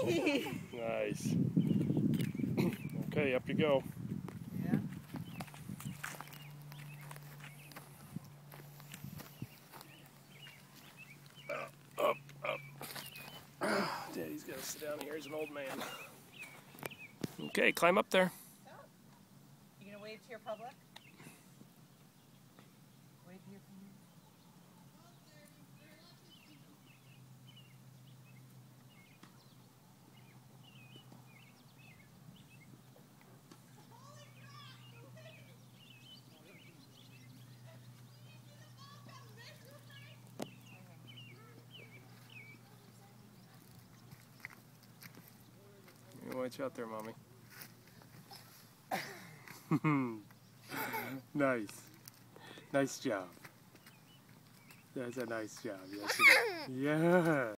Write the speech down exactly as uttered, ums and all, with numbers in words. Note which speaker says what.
Speaker 1: Nice. Okay, up you go.
Speaker 2: Yeah.
Speaker 1: Up, up. Daddy's got to sit down here. He's an old man. Okay, climb up there.
Speaker 2: You gonna wave to your public? Wave to your public.
Speaker 1: Watch out there, Mommy. Nice. Nice job. That's a nice job. Yes, it is. Yeah.